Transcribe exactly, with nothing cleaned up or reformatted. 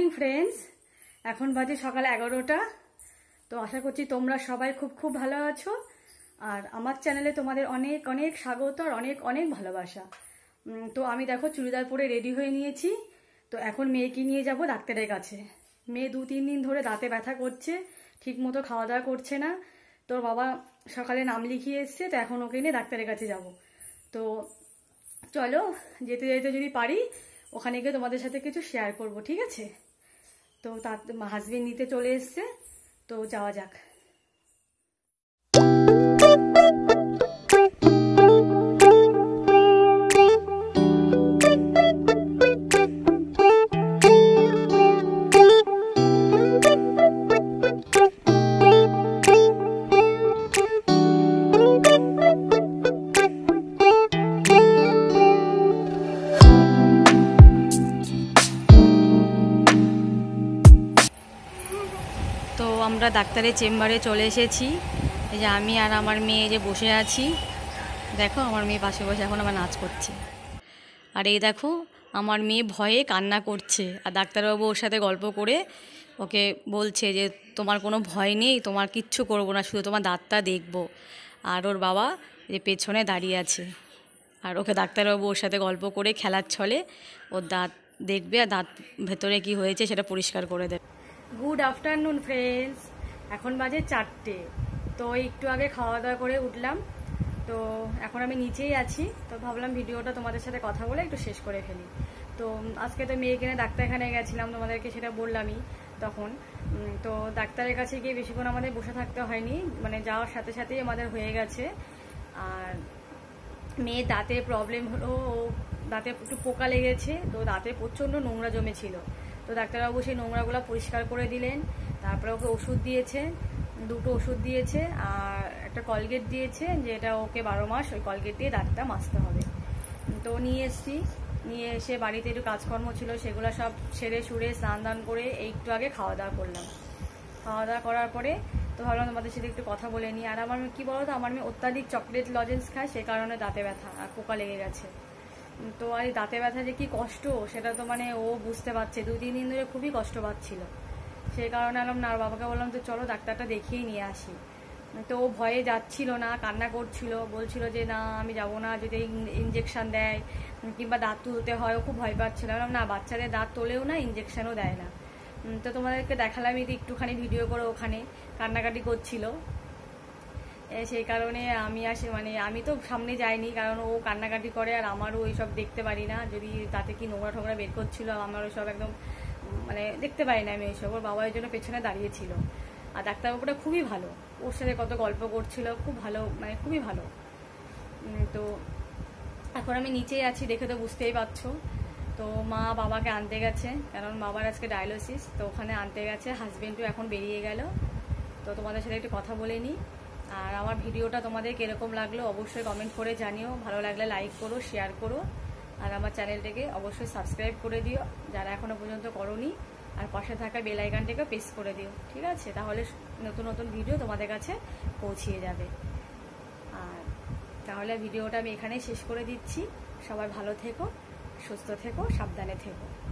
Morning friends, এখন বাজে সকাল এগারোটা। তো আশা করছি তোমরা সবাই খুব খুব ভালো আছো। আর আমার চ্যানেলে তোমাদের অনেক অনেক স্বাগত আর অনেক অনেক ভালোবাসা। তো আমি দেখো চুড়িদার পরে রেডি হয়ে নিয়েছি। তো এখন মেয়েকে নিয়ে যাব ডাক্তারের কাছে। মেয়ে দু তিন দিন ধরে দাঁতে ব্যথা করছে, ঠিক মতো খাওয়া দাওয়া করছে না। তোর বাবা সকালে নাম লিখিয়ে এসছে, তো এখন ওকে নিয়ে ডাক্তারের কাছে যাব। তো চলো যেতে যেতে যদি পারি ওখানে গিয়ে তোমাদের সাথে কিছু শেয়ার করব, ঠিক আছে? তো তার হাজবেন্ড নিতে চলে এসছে, তো যাওয়া যাক। তো আমরা ডাক্তারের চেম্বারে চলে এসেছি। এই যে আমি আর আমার মেয়ে যে বসে আছি, দেখো আমার মেয়ে পাশে বসে এখন আমার নাচ করছে। আর এই দেখো আমার মেয়ে ভয়ে কান্না করছে, আর ডাক্তারবাবু ওর সাথে গল্প করে ওকে বলছে যে তোমার কোনো ভয় নেই, তোমার কিচ্ছু করবো না, শুধু তোমার দাঁতটা দেখবো। আর ওর বাবা যে পেছনে দাঁড়িয়ে আছে, আর ওকে ডাক্তারবাবু ওর সাথে গল্প করে খেলার ছলে ওর দাঁত দেখবে আর দাঁত ভেতরে কি হয়েছে সেটা পরিষ্কার করে দেবে। গুড আফটারনুন ফ্রেন্ডস, এখন বাজে চারটে। তো একটু আগে খাওয়া দাওয়া করে উঠলাম। তো এখন আমি নিচেই আছি, তো ভাবলাম ভিডিওটা তোমাদের সাথে কথা বলে একটু শেষ করে ফেলি। তো আজকে তো মেয়ে কিনে ডাক্তারখানায় গেছিলাম, তোমাদেরকে সেটা বললামই তখন। তো ডাক্তারের কাছে গিয়ে বেশিক্ষণ আমাদের বসে থাকতে হয়নি, মানে যাওয়ার সাথে সাথেই আমাদের হয়ে গেছে। আর মেয়ের দাঁতে প্রবলেম হলো, ও দাঁতে একটু পোকা লেগেছে, তো দাঁতে প্রচণ্ড নোংরা জমেছিল। তো ডাক্তারবাবু সেই নোংরাগুলো পরিষ্কার করে দিলেন। তারপরে ওকে ওষুধ দিয়েছে, দুটো ওষুধ দিয়েছে আর একটা কলগেট দিয়েছে, যেটা ওকে বারো মাস ওই কলগেট দিয়ে দাঁতটা মাজতে হবে। তো নিয়ে এসছি, নিয়ে এসে বাড়িতে একটু কাজকর্ম ছিল সেগুলো সব সেরে সুরে স্নান দান করে এই একটু আগে খাওয়া দাওয়া করলাম। খাওয়া দাওয়া করার পরে তো ভাবলাম তোমাদের সাথে একটু কথা বলে নিই। আর আমার কি বলো তো, আমার মেয়ে অত্যাধিক চকলেট লজেন্স খায়, সে কারণে দাঁতে ব্যথা আর পোকা লেগে গেছে। তো আর দাঁতে ব্যথা যে কি কষ্ট সেটা তো মানে ও বুঝতে পারছে, দু তিন দিন ধরে খুবই কষ্ট পাচ্ছিল। সেই কারণে আলাম না, আর বাবাকে বললাম তো চলো ডাক্তারটা দেখিয়ে নিয়ে আসি। তো ও ভয়ে যাচ্ছিল না, কান্না করছিল, বলছিল যে না আমি যাবো না, যদি ইঞ্জেকশন দেয় কিংবা দাঁত তুলতে হয়, ও খুব ভয় পাচ্ছিল। বললাম না, বাচ্চাদের দাঁত তোলেও না, ইঞ্জেকশনও দেয় না। তো তোমাদেরকে দেখালাম এই একটুখানি ভিডিও করে, ওখানে কান্নাকাটি করছিল। সেই কারণে আমি আসি, মানে আমি তো সামনে যাইনি, কারণ ও কান্নাকাটি করে আর আমারও ওইসব দেখতে পারি না। যদি তাতে কি নোংরা ঠোংরা বের করছিল, আমার ওইসব একদম মানে দেখতে পারি না আমি এইসব। ওর বাবা ওই জন্য পেছনে দাঁড়িয়েছিল। আর ডাক্তারবাবুটা খুবই ভালো, ওর সাথে কত গল্প করছিল, খুব ভালো, মানে খুবই ভালো। তো এখন আমি নিচেই আছি, দেখে তো বুঝতেই পারছো। তো মা বাবাকে আনতে গেছে, কারণ বাবার আজকে ডায়ালিসিস, তো ওখানে আনতে গেছে। হাজবেন্ডও এখন বেরিয়ে গেল। তো তোমাদের সাথে একটু কথা বলে নিই। আর আমার ভিডিওটা তোমাদের কীরকম লাগলো অবশ্যই কমেন্ট করে জানিও, ভালো লাগলে লাইক করো, শেয়ার করো, আর আমার চ্যানেলটাকে অবশ্যই সাবস্ক্রাইব করে দিও যারা এখনও পর্যন্ত করোনি। আর পাশে থাকা বেল আইকনটাকে প্রেস করে দিও, ঠিক আছে? তাহলে নতুন নতুন ভিডিও তোমাদের কাছে পৌঁছিয়ে যাবে। আর তাহলে ভিডিওটা আমি এখানেই শেষ করে দিচ্ছি। সবাই ভালো থেকো, সুস্থ থেকো, সাবধানে থেকো।